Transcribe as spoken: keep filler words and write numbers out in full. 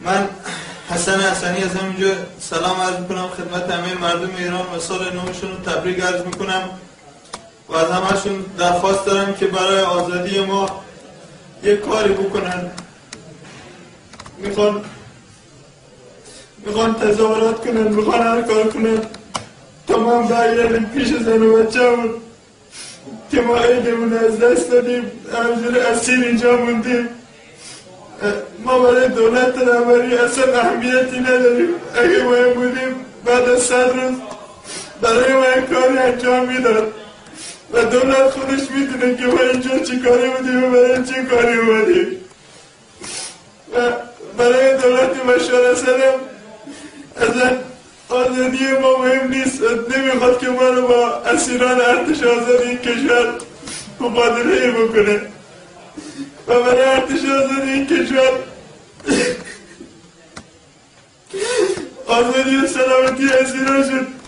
من حسن حسنی از همینجا سلام عرض میکنم خدمت همه مردم ایران و سال نوشون رو تبریک عرض میکنم و از همهشون درخواست دارم که برای آزادی ما یک کاری بکنن. میخوان میخوان تظاهرات کنن، میخوان هر کار کنن تا ما بگردیم پیش زن و بچه همون که ما عیدمون از دست دادیم، همجور اسیر اینجا موندیم. ما برای دولت رهبری اصلا اهمیتی نداریم. اگه ما بودیم بعد از صد روز برای ما این کاری انجام میداد و دولت خودش میدونه که ما اینجا چی کاری بودیم و برای چی کاری بودیم. و برای دولت بشار اسدم اصلا آزادی ما مهم نیست، نمیخواد که ما رو با اسیران ارتش آزادی این کشور مبادله بکنه و برای ارتش آزادی این کشور آزادی و سلامتی اسیران شد.